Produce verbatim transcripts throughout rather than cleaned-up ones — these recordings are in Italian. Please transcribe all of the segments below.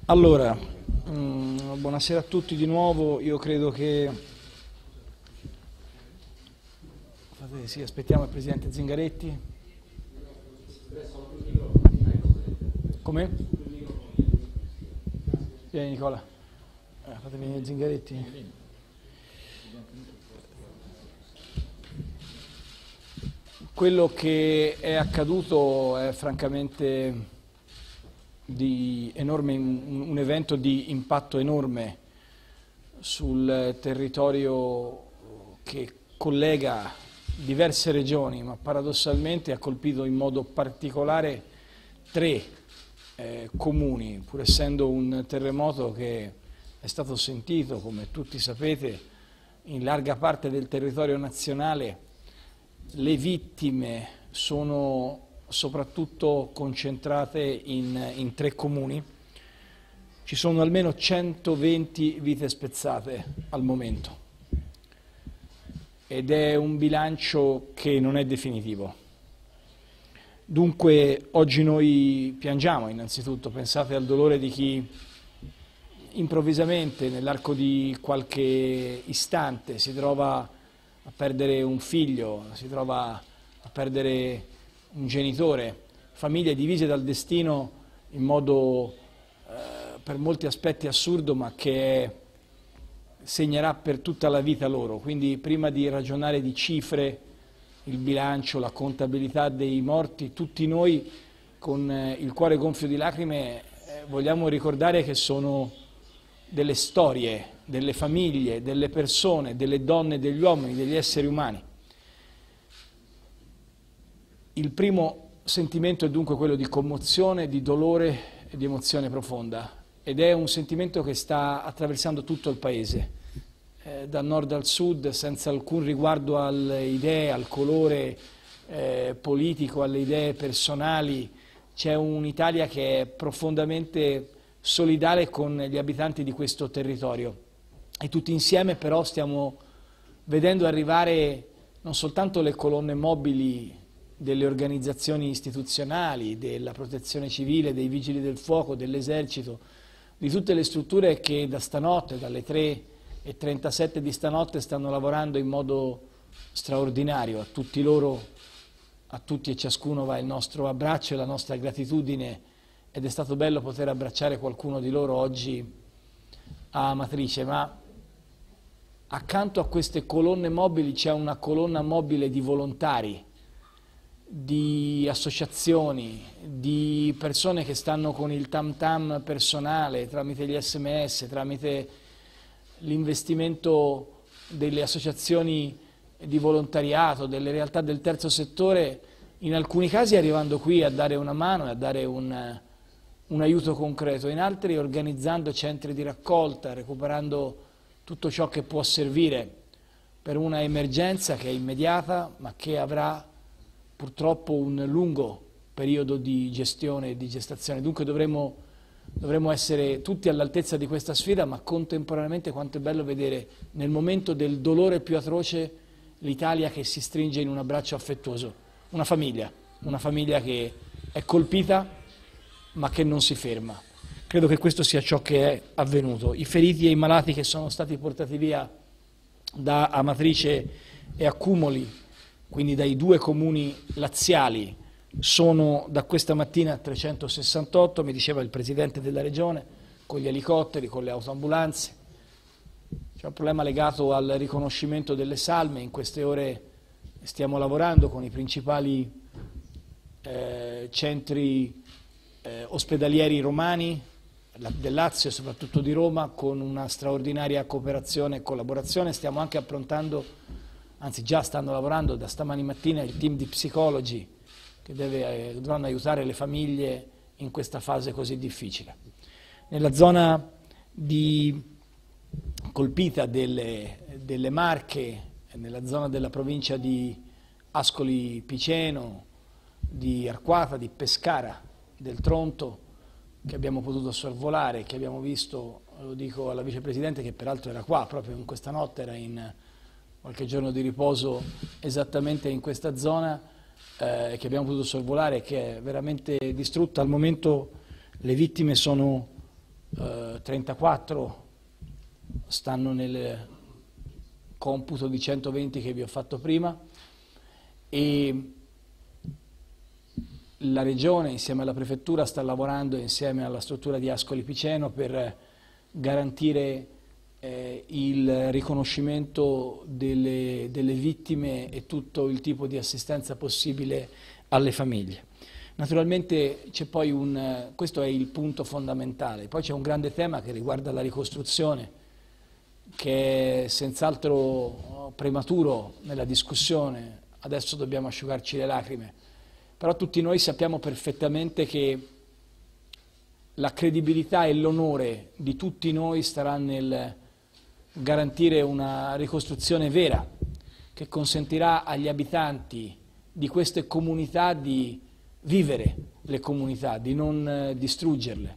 Allora, mh, buonasera a tutti di nuovo. Io credo che... Sì, aspettiamo il Presidente Zingaretti. Come? Vieni Nicola. Eh, fate venire Zingaretti. Quello che è accaduto è francamente di enorme, un, un evento di impatto enorme sul territorio che collega diverse regioni, ma paradossalmente ha colpito in modo particolare tre eh, comuni, pur essendo un terremoto che è stato sentito, come tutti sapete, in larga parte del territorio nazionale. Le vittime sono soprattutto concentrate in, in tre comuni. Ci sono almeno centoventi vite spezzate al momento ed è un bilancio che non è definitivo. Dunque oggi noi piangiamo innanzitutto, pensate al dolore di chi improvvisamente nell'arco di qualche istante si trova a perdere un figlio, si trova a perdere un genitore, famiglie divise dal destino in modo eh, per molti aspetti assurdo, ma che segnerà per tutta la vita loro. Quindi prima di ragionare di cifre, il bilancio, la contabilità dei morti, tutti noi con eh, il cuore gonfio di lacrime eh, vogliamo ricordare che sono delle storie, delle famiglie, delle persone, delle donne, degli uomini, degli esseri umani. Il primo sentimento è dunque quello di commozione, di dolore e di emozione profonda, ed è un sentimento che sta attraversando tutto il Paese, eh, da nord al sud, senza alcun riguardo alle idee, al colore eh, politico, alle idee personali. C'è un'Italia che è profondamente solidale con gli abitanti di questo territorio e tutti insieme però stiamo vedendo arrivare non soltanto le colonne mobili delle organizzazioni istituzionali, della protezione civile, dei vigili del fuoco, dell'esercito, di tutte le strutture che da stanotte, dalle tre e trentasette di stanotte, stanno lavorando in modo straordinario. A tutti loro, a tutti e ciascuno va il nostro abbraccio e la nostra gratitudine, ed è stato bello poter abbracciare qualcuno di loro oggi a Amatrice, ma accanto a queste colonne mobili c'è una colonna mobile di volontari, di associazioni, di persone che stanno con il tam tam personale tramite gli sms, tramite l'investimento delle associazioni di volontariato, delle realtà del terzo settore, in alcuni casi arrivando qui a dare una mano e a dare un, un aiuto concreto, in altri organizzando centri di raccolta, recuperando tutto ciò che può servire per una emergenza che è immediata ma che avrà purtroppo un lungo periodo di gestione e di gestazione. Dunque dovremo, dovremo essere tutti all'altezza di questa sfida, ma contemporaneamente quanto è bello vedere nel momento del dolore più atroce l'Italia che si stringe in un abbraccio affettuoso, una famiglia, una famiglia che è colpita ma che non si ferma. Credo che questo sia ciò che è avvenuto. I feriti e i malati che sono stati portati via da Amatrice e Accumoli, quindi dai due comuni laziali, sono da questa mattina trecentosessantotto, mi diceva il Presidente della Regione, con gli elicotteri, con le autoambulanze. C'è un problema legato al riconoscimento delle salme, in queste ore stiamo lavorando con i principali eh, centri eh, ospedalieri romani, del Lazio e soprattutto di Roma, con una straordinaria cooperazione e collaborazione. Stiamo anche approntando, anzi già stanno lavorando da stamani mattina, il team di psicologi che deve, eh, dovranno aiutare le famiglie in questa fase così difficile. Nella zona di, colpita delle, delle Marche, nella zona della provincia di Ascoli Piceno, di Arquata, di Pescara, del Tronto, che abbiamo potuto sorvolare, che abbiamo visto, lo dico alla Vicepresidente che peraltro era qua, proprio in questa notte, era in qualche giorno di riposo esattamente in questa zona, eh, che abbiamo potuto sorvolare, che è veramente distrutta. Al momento le vittime sono eh, trentaquattro stanno nel computo di centoventi che vi ho fatto prima, e la Regione insieme alla Prefettura sta lavorando insieme alla struttura di Ascoli Piceno per garantire eh, il riconoscimento delle, delle vittime e tutto il tipo di assistenza possibile alle famiglie. Naturalmente c'è poi un, questo è il punto fondamentale, poi c'è un grande tema che riguarda la ricostruzione, che è senz'altro prematuro nella discussione, adesso dobbiamo asciugarci le lacrime, però tutti noi sappiamo perfettamente che la credibilità e l'onore di tutti noi starà nel garantire una ricostruzione vera che consentirà agli abitanti di queste comunità di vivere le comunità, di non distruggerle,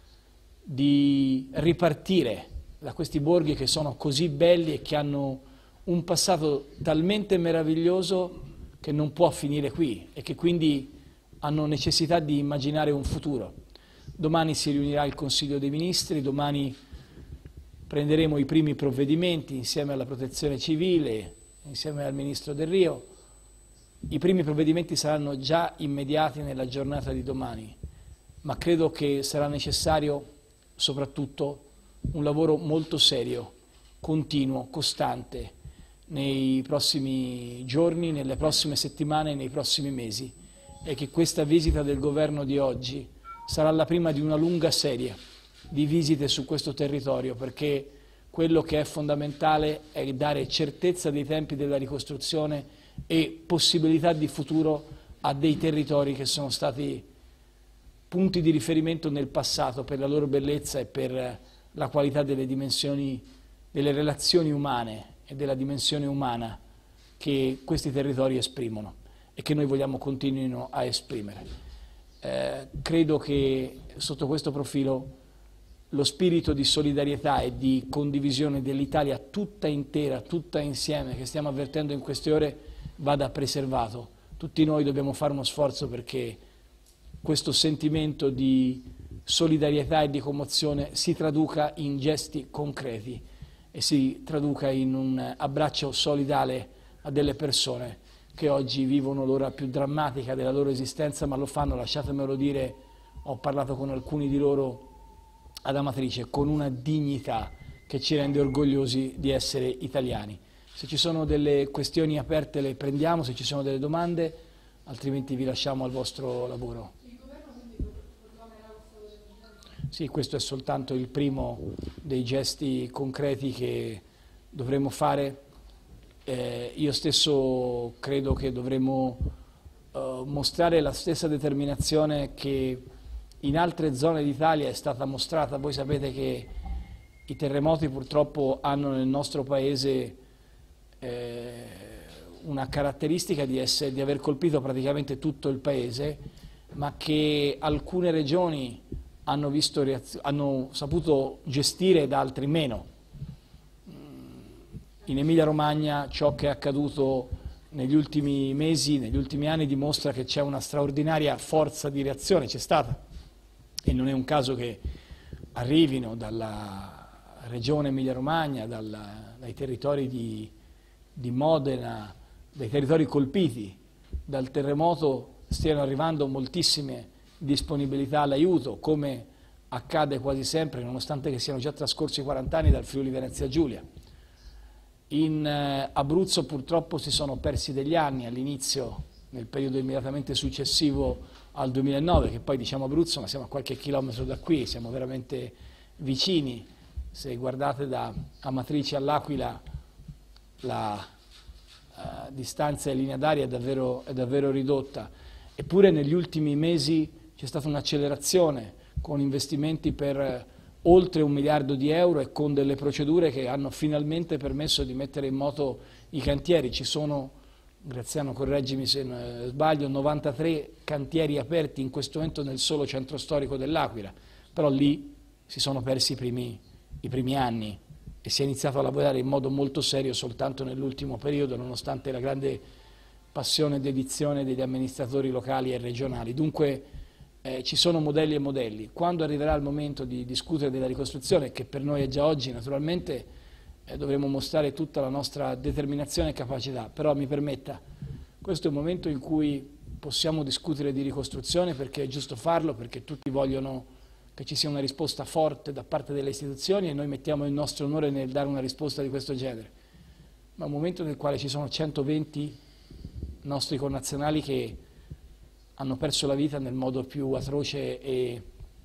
di ripartire da questi borghi che sono così belli e che hanno un passato talmente meraviglioso che non può finire qui e che quindi hanno necessità di immaginare un futuro. Domani si riunirà il Consiglio dei Ministri, domani prenderemo i primi provvedimenti insieme alla Protezione Civile, insieme al Ministro Del Rio. I primi provvedimenti saranno già immediati nella giornata di domani, ma credo che sarà necessario soprattutto un lavoro molto serio, continuo, costante, nei prossimi giorni, nelle prossime settimane, nei prossimi mesi, e che questa visita del governo di oggi sarà la prima di una lunga serie di visite su questo territorio, perché quello che è fondamentale è dare certezza dei tempi della ricostruzione e possibilità di futuro a dei territori che sono stati punti di riferimento nel passato per la loro bellezza e per la qualità delle dimensioni, delle relazioni umane e della dimensione umana che questi territori esprimono e che noi vogliamo continuino a esprimere. Eh, credo che sotto questo profilo lo spirito di solidarietà e di condivisione dell'Italia tutta intera, tutta insieme, che stiamo avvertendo in queste ore, vada preservato. Tutti noi dobbiamo fare uno sforzo perché questo sentimento di solidarietà e di commozione si traduca in gesti concreti e si traduca in un abbraccio solidale a delle persone che oggi vivono l'ora più drammatica della loro esistenza, ma lo fanno, lasciatemelo dire, ho parlato con alcuni di loro ad Amatrice, con una dignità che ci rende orgogliosi di essere italiani. Se ci sono delle questioni aperte le prendiamo, se ci sono delle domande, altrimenti vi lasciamo al vostro lavoro. Sì, questo è soltanto il primo dei gesti concreti che dovremo fare. Eh, io stesso credo che dovremo eh, mostrare la stessa determinazione che in altre zone d'Italia è stata mostrata. Voi sapete che i terremoti purtroppo hanno nel nostro paese eh, una caratteristica di, essere, di aver colpito praticamente tutto il paese, ma che alcune regioni hanno, visto hanno saputo gestire ed altri meno. In Emilia Romagna ciò che è accaduto negli ultimi mesi, negli ultimi anni, dimostra che c'è una straordinaria forza di reazione, c'è stata, e non è un caso che arrivino dalla regione Emilia Romagna, dalla, dai territori di, di Modena, dai territori colpiti dal terremoto, stiano arrivando moltissime disponibilità all'aiuto, come accade quasi sempre, nonostante che siano già trascorsi quaranta anni dal Friuli Venezia Giulia. In eh, Abruzzo purtroppo si sono persi degli anni all'inizio, nel periodo immediatamente successivo al duemilanove, che poi diciamo Abruzzo, ma siamo a qualche chilometro da qui, siamo veramente vicini. Se guardate da Amatrice all'Aquila la uh, distanza in linea d'aria è davvero, è davvero ridotta. Eppure negli ultimi mesi c'è stata un'accelerazione con investimenti per oltre un miliardo di euro e con delle procedure che hanno finalmente permesso di mettere in moto i cantieri. Ci sono, Graziano correggimi se sbaglio, novantatré cantieri aperti in questo momento nel solo centro storico dell'Aquila, però lì si sono persi i primi, i primi anni e si è iniziato a lavorare in modo molto serio soltanto nell'ultimo periodo, nonostante la grande passione e dedizione degli amministratori locali e regionali. Dunque eh, ci sono modelli e modelli. Quando arriverà il momento di discutere della ricostruzione, che per noi è già oggi naturalmente, eh, dovremo mostrare tutta la nostra determinazione e capacità, però mi permetta, questo è un momento in cui possiamo discutere di ricostruzione perché è giusto farlo, perché tutti vogliono che ci sia una risposta forte da parte delle istituzioni e noi mettiamo il nostro onore nel dare una risposta di questo genere. Ma è un momento nel quale ci sono centoventi nostri connazionali che hanno perso la vita nel modo più atroce e,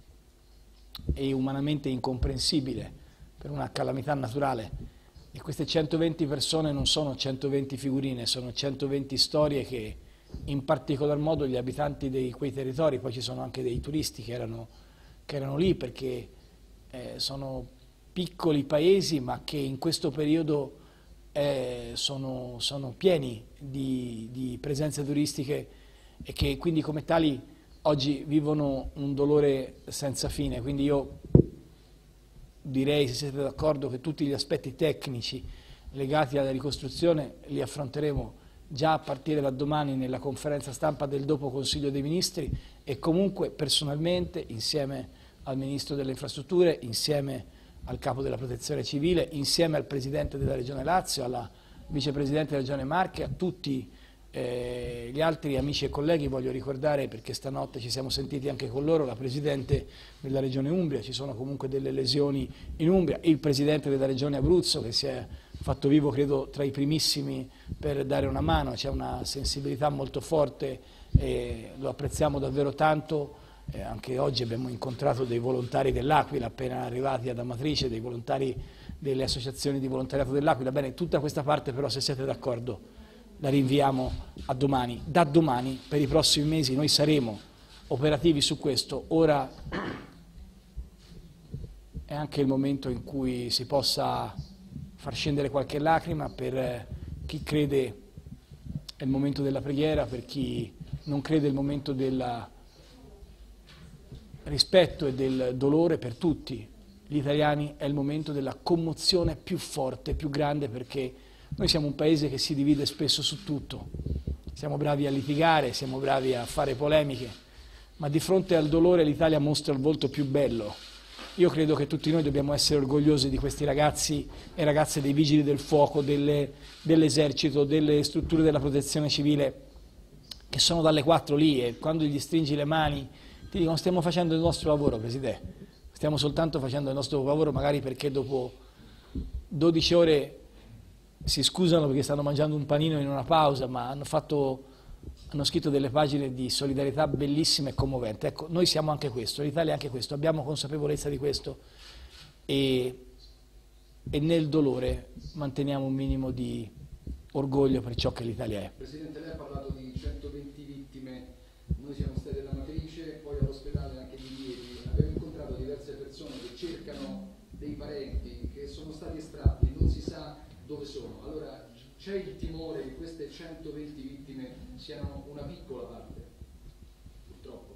e umanamente incomprensibile per una calamità naturale. E queste centoventi persone non sono centoventi figurine, sono centoventi storie che in particolar modo gli abitanti di quei territori, poi ci sono anche dei turisti che erano, che erano lì perché eh, sono piccoli paesi ma che in questo periodo eh, sono, sono pieni di, di presenze turistiche e che quindi come tali oggi vivono un dolore senza fine. Quindi io direi, se siete d'accordo, che tutti gli aspetti tecnici legati alla ricostruzione li affronteremo già a partire da domani nella conferenza stampa del dopo Consiglio dei Ministri e comunque personalmente insieme al Ministro delle Infrastrutture, insieme al Capo della Protezione Civile, insieme al Presidente della Regione Lazio, alla Vicepresidente della Regione Marche, a tutti eh, gli altri amici e colleghi. Voglio ricordare, perché stanotte ci siamo sentiti anche con loro, la Presidente della Regione Umbria, ci sono comunque delle lesioni in Umbria, il Presidente della Regione Abruzzo che si è fatto vivo credo tra i primissimi per dare una mano, c'è una sensibilità molto forte e lo apprezziamo davvero tanto. Eh, anche oggi abbiamo incontrato dei volontari dell'Aquila appena arrivati ad Amatrice, dei volontari delle associazioni di volontariato dell'Aquila. Bene, tutta questa parte però, se siete d'accordo, la rinviamo a domani. Da domani, per i prossimi mesi, noi saremo operativi su questo. Ora è anche il momento in cui si possa far scendere qualche lacrima. Per chi crede è il momento della preghiera, per chi non crede è il momento del rispetto e del dolore. Per tutti gli italiani è il momento della commozione più forte, più grande, perché noi siamo un paese che si divide spesso su tutto, siamo bravi a litigare, siamo bravi a fare polemiche, ma di fronte al dolore l'Italia mostra il volto più bello. Io credo che tutti noi dobbiamo essere orgogliosi di questi ragazzi e ragazze dei Vigili del Fuoco, dell'Esercito, delle strutture della Protezione Civile, che sono dalle quattro lì e quando gli stringi le mani ti dicono: stiamo facendo il nostro lavoro, Presidente, stiamo soltanto facendo il nostro lavoro, magari perché dopo dodici ore si scusano perché stanno mangiando un panino in una pausa, ma hanno, fatto, hanno scritto delle pagine di solidarietà bellissime e commoventi. Ecco, noi siamo anche questo, l'Italia è anche questo, abbiamo consapevolezza di questo e, e nel dolore manteniamo un minimo di orgoglio per ciò che l'Italia è. Presidente, lei ha parlato di centoventi vittime, noi siamo stati alla Matrice, poi all'ospedale anche di ieri, abbiamo incontrato diverse persone che cercano dei parenti che sono stati estratti, non si sa dove sono. Allora c'è il timore che queste centoventi vittime siano una piccola parte, purtroppo.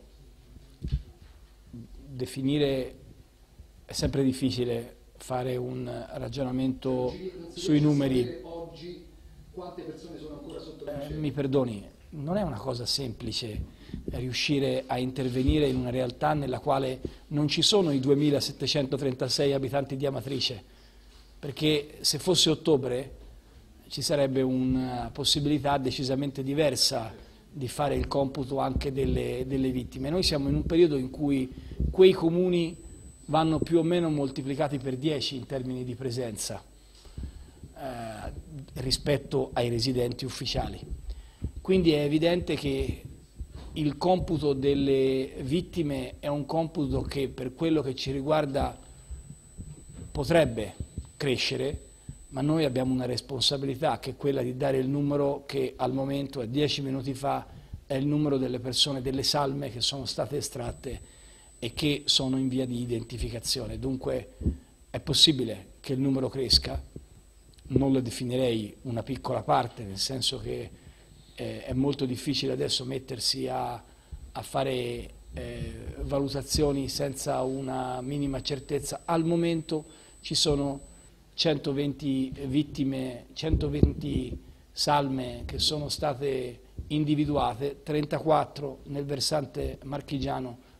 Definire è sempre difficile, fare un ragionamento non si sui numeri. Oggi quante persone sono ancora sotto la Eh, mi perdoni, non è una cosa semplice riuscire a intervenire in una realtà nella quale non ci sono i duemilasettecentotrentasei abitanti di Amatrice, perché se fosse ottobre ci sarebbe una possibilità decisamente diversa di fare il computo anche delle, delle vittime. Noi siamo in un periodo in cui quei comuni vanno più o meno moltiplicati per dieci in termini di presenza eh, rispetto ai residenti ufficiali. Quindi è evidente che il computo delle vittime è un computo che, per quello che ci riguarda, potrebbe crescere, ma noi abbiamo una responsabilità che è quella di dare il numero che al momento, a dieci minuti fa, è il numero delle persone, delle salme che sono state estratte e che sono in via di identificazione. Dunque è possibile che il numero cresca, non lo definirei una piccola parte, nel senso che eh, è molto difficile adesso mettersi a, a fare eh, valutazioni senza una minima certezza. Al momento ci sono centoventi vittime, centoventi salme che sono state individuate, trentaquattro nel versante marchigiano,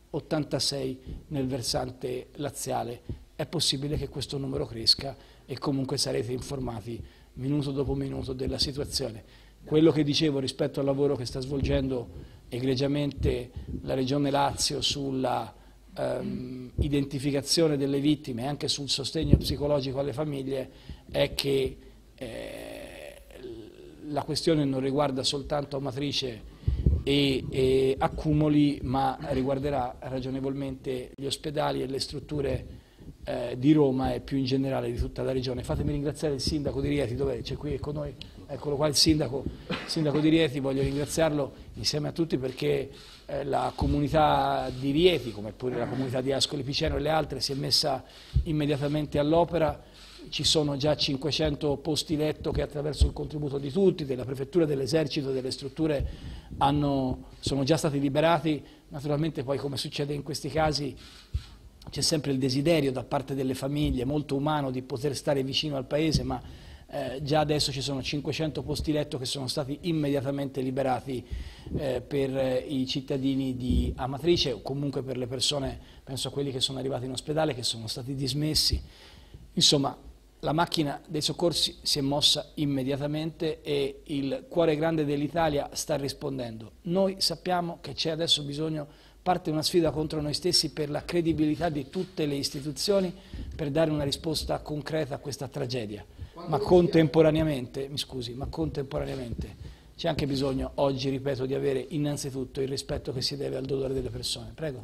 ottantasei nel versante laziale. È possibile che questo numero cresca e comunque sarete informati minuto dopo minuto della situazione. Quello che dicevo rispetto al lavoro che sta svolgendo egregiamente la Regione Lazio sulla ehm, identificazione delle vittime e anche sul sostegno psicologico alle famiglie è che eh, la questione non riguarda soltanto Amatrice e, e accumuli, ma riguarderà ragionevolmente gli ospedali e le strutture eh, di Roma e più in generale di tutta la regione. Fatemi ringraziare il sindaco di Rieti, dov'è? C'è qui con noi, eccolo qua il sindaco, il sindaco di Rieti, voglio ringraziarlo insieme a tutti perché eh, la comunità di Rieti, come pure la comunità di Ascoli Piceno e le altre, si è messa immediatamente all'opera. Ci sono già cinquecento posti letto che attraverso il contributo di tutti, della prefettura, dell'esercito, delle strutture, hanno, sono già stati liberati. Naturalmente poi, come succede in questi casi, c'è sempre il desiderio da parte delle famiglie, molto umano, di poter stare vicino al paese, ma eh, già adesso ci sono cinquecento posti letto che sono stati immediatamente liberati eh, per eh, i cittadini di Amatrice o comunque per le persone, penso a quelli che sono arrivati in ospedale, che sono stati dismessi. Insomma, la macchina dei soccorsi si è mossa immediatamente e il cuore grande dell'Italia sta rispondendo. Noi sappiamo che c'è adesso bisogno, parte una sfida contro noi stessi per la credibilità di tutte le istituzioni per dare una risposta concreta a questa tragedia. Ma contemporaneamente, mi scusi, ma contemporaneamente c'è anche bisogno oggi, ripeto, di avere innanzitutto il rispetto che si deve al dolore delle persone. Prego.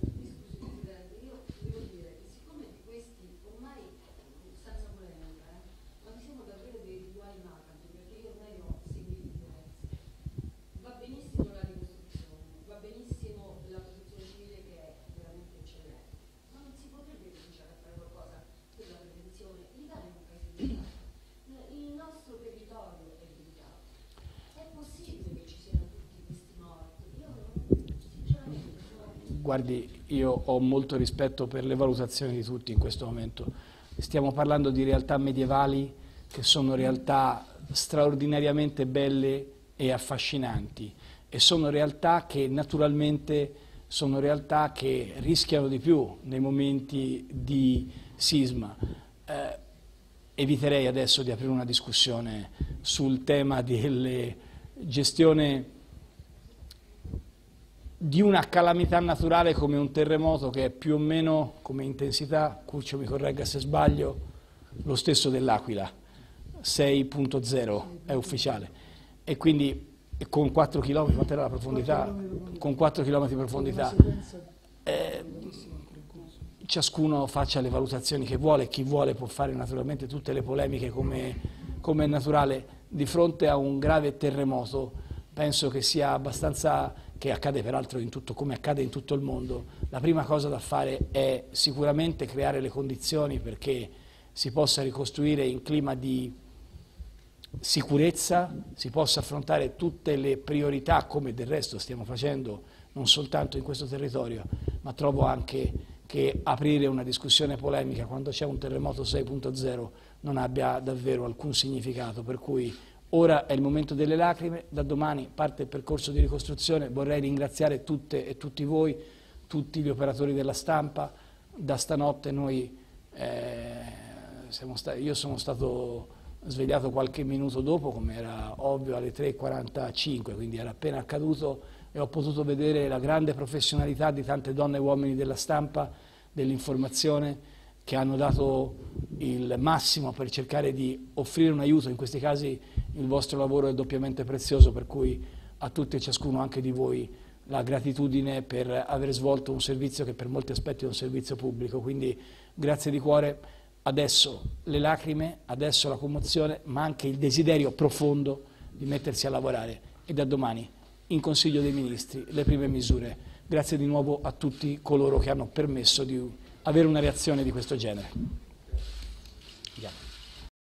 Guardi, io ho molto rispetto per le valutazioni di tutti in questo momento. Stiamo parlando di realtà medievali che sono realtà straordinariamente belle e affascinanti e sono realtà che naturalmente sono realtà che rischiano di più nei momenti di sisma. Eh, eviterei adesso di aprire una discussione sul tema delle gestione di una calamità naturale come un terremoto che è più o meno come intensità, Curcio mi corregga se sbaglio, lo stesso dell'Aquila, sei punto zero è ufficiale, e quindi con quattro chilometri, quant'era la profondità? Con quattro chilometri di profondità. Eh, ciascuno faccia le valutazioni che vuole, chi vuole può fare naturalmente tutte le polemiche come, come è naturale. Di fronte a un grave terremoto penso che sia abbastanza, che accade peraltro in tutto, come accade in tutto il mondo, la prima cosa da fare è sicuramente creare le condizioni perché si possa ricostruire in clima di sicurezza, si possa affrontare tutte le priorità come del resto stiamo facendo non soltanto in questo territorio, ma trovo anche che aprire una discussione polemica quando c'è un terremoto sei punto zero non abbia davvero alcun significato, per cui ora è il momento delle lacrime, da domani parte il percorso di ricostruzione. Vorrei ringraziare tutte e tutti voi, tutti gli operatori della stampa. Da stanotte noi, eh, siamo stati, io sono stato svegliato qualche minuto dopo, come era ovvio, alle tre e quarantacinque, quindi era appena accaduto, e ho potuto vedere la grande professionalità di tante donne e uomini della stampa, dell'informazione, che hanno dato il massimo per cercare di offrire un aiuto. In questi casi il vostro lavoro è doppiamente prezioso, per cui a tutti e ciascuno anche di voi la gratitudine per aver svolto un servizio che per molti aspetti è un servizio pubblico, quindi grazie di cuore. Adesso le lacrime, adesso la commozione, ma anche il desiderio profondo di mettersi a lavorare, e da domani in Consiglio dei Ministri le prime misure. Grazie di nuovo a tutti coloro che hanno permesso di avere una reazione di questo genere.